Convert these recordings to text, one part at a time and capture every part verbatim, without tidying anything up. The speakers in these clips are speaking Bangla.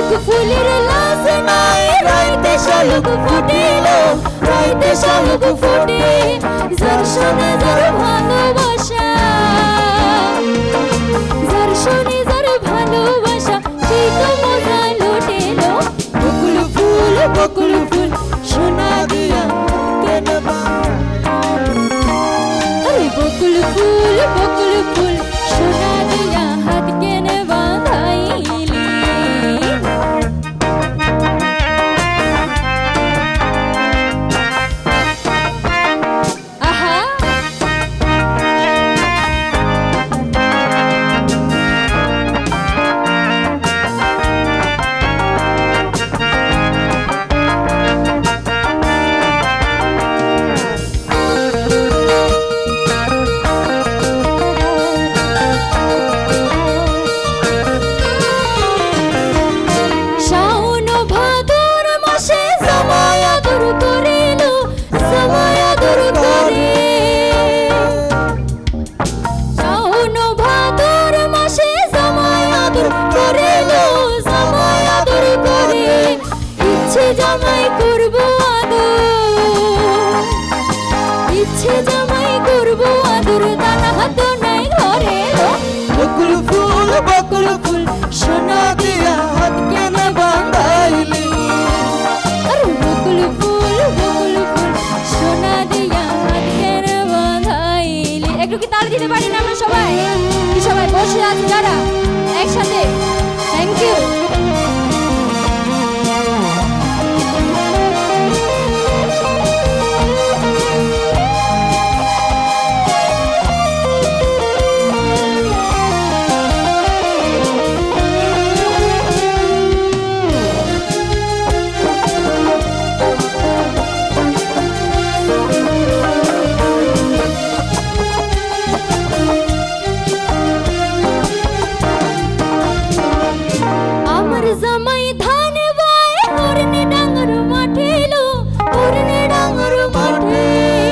শালুক ফুলের লাজ নাই রাইতে শালুক ফুটিল রাইতে শালুক ফুটে যার শোনে যার ভালোবাসা যার শোনে যার ভালোবাসা সেই তো মজা লুটেল বকুল ফুল বকুল ফুল সোনা দিয়া কেন আরে বকুল ফুল বকুল ফুল সোনা দিয়া হাত কেন বাঁধাইলি আহা জামাই করব আদর ইচ্ছে জামাই করব আদর দানা হাত নাই ঘরে বকুল ফুল বকুল ফুল সোনা দিয়া হাত কেন বাঁধাইলি আরে বকুল ফুল বকুল ফুল সোনা দিয়া হাত কেন বাঁধাইলি একটু কি তালি দিতে পারি না আমরা সবাই কি সবাই বসে আছি যারা একসাথে থ্যাংক ইউ জামাই ধান বাই হরনে ডাঙ্গর মাঠে লো হরনে ডাঙ্গর মাঠে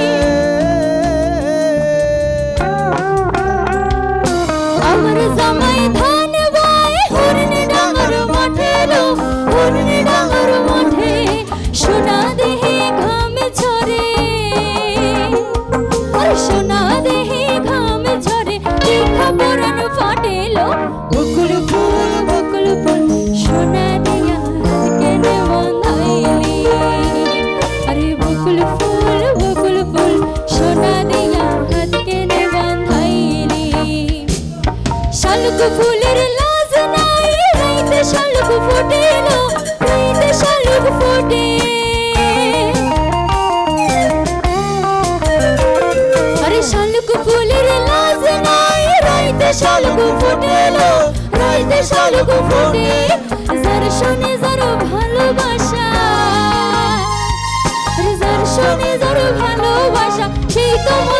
আমার জামাই ধান বাই হরনে ডাঙ্গর মাঠে লো হরনে ডাঙ্গর মাঠে সোনা দেহে ঘাম ঝরে আর সোনা দেহে ঘাম ঝরে দেখা পরাণ ফাটে লো বকুল ফুল বকুল ফুল সোনা দিয়া কেন বাঁধাইলি আরে বকুল ফুল বকুল ফুল সোনা দিয়া হাত কেন বাঁধাইলি শালুক ফুলের লাজ নাই রাইতে শালুক ফুটিল রাইতে শালুক ফুটে আরে শালুক ফুলের লাজ নাই রাইতে শালুক ফুটিল রাইতে শালুক ফুটে যার শোনে যার ভালোবাসা যার শোনে যার ভালোবাসা সেই তো